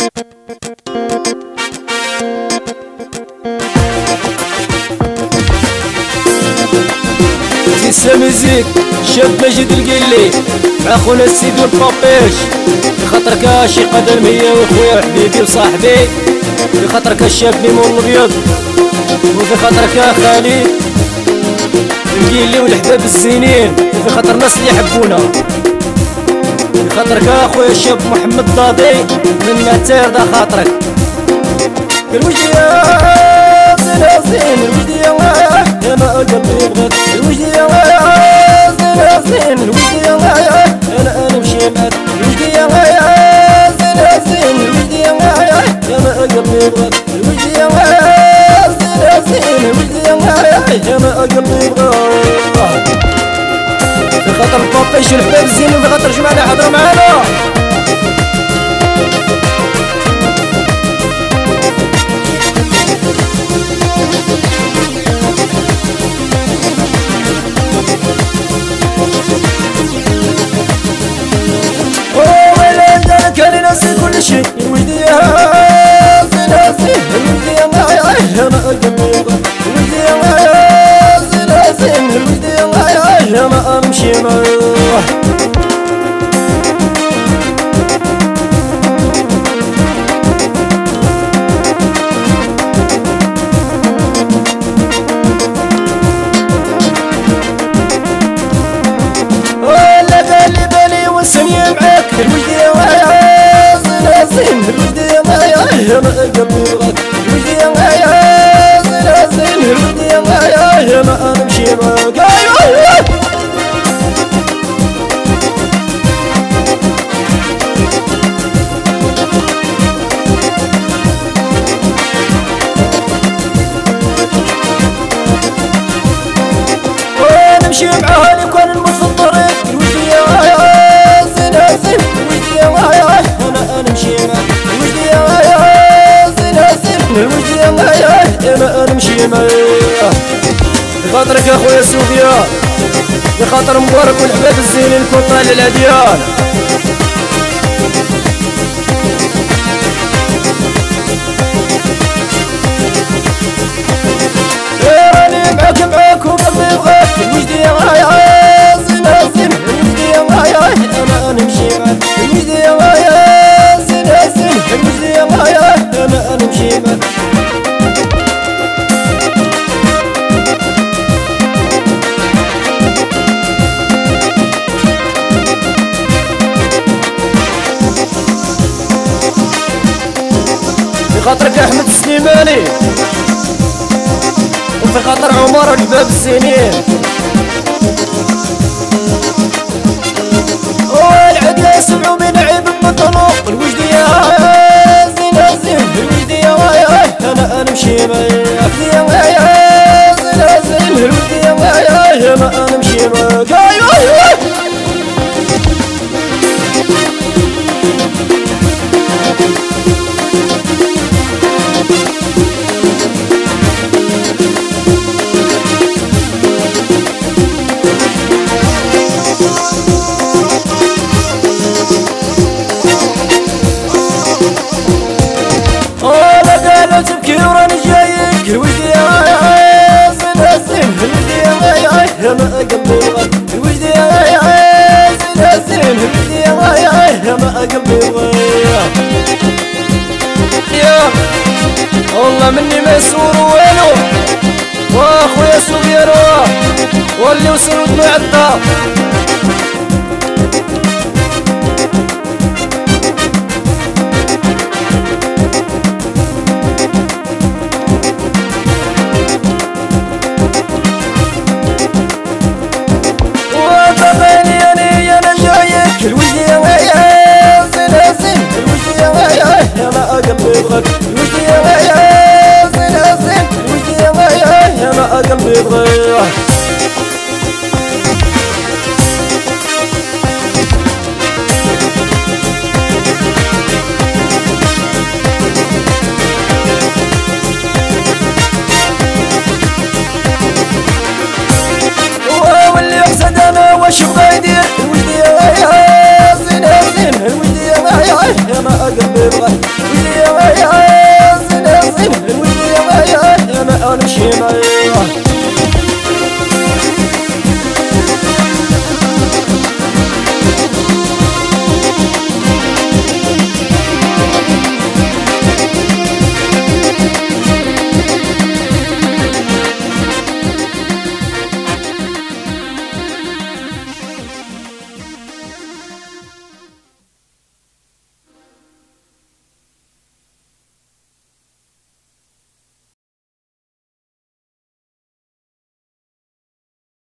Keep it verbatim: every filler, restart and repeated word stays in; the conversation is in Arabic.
ميزيك شاب مجد القلي مع خونا السيد والبابيش بخاطرك شي قدم هي وخويا وحبيبي وصاحبي بخاطرك الشاب ميمون الابيض وفي خاطرك يا خالد القلي والحباب الزينين وفي خاطر الناس اللي يحبونا بخاطرك اخويا الشاب محمد ضادي من ماتير دا خاطرك الوجدية زين الوجدية يا ما قلبي يبغاك الوجدية زين الوجدية انا انا مشي معاك الوجدية زين زين الوجدية يا ما قلبي يبغاك الوجدية زين الوجدية يا ما قلبي يبغاك في خاطر البابيش الحباب الزين وفي خاطر جمعنا حضروا معانا كل شيء الوجدية زين زين الوجدية يا ما قلبي يبغاك الوجدية زين زين الوجدية يا ما امشي معاك ولا بالي بالي والسنية معاك الوجدية زين الوجدية يا ما قلبي يبغاك الوجدية زين زين الوجدية يا ما امشي معاك نمشي معاها لو كان نموت في الطريق الوجدية زين زين الوجدية انا نمشي معاك الوجدية زين زين الوجدية انا نمشي معاك بخاطرك يا خويا سوفيا بخاطر مبارك والحباب الزينين الكون طالع العديان راني معاك معاك وقلبي يبغاك الوجدية زين زين الوجدية انا نمشي معاك الوجدية زين زين الوجدية انا نمشي معاك في خاطرك احمد السليماني وفي خاطر عمر والحباب الزينين والعدل يسمعوا من عيب بطلوا الوجدية زين زين الوجدية انا نمشي معاك زين زين الوجدية يا ما نمشي معاك تبكي وراني جايك الوجدية زين زين الوجدية يا ما قلبي يبغاك الوجدية زين زين الوجدية يا ما قلبي يبغاك يا والله مني ما يسور وينو واخويا سوفيانو واللي وصل ودنو عدى الوجدية زين زين الوجدية يا ما قلبي يبغاك الوجدية زين زين الوجدية يا ما قلبي يبغاك يا ما قلبي بغى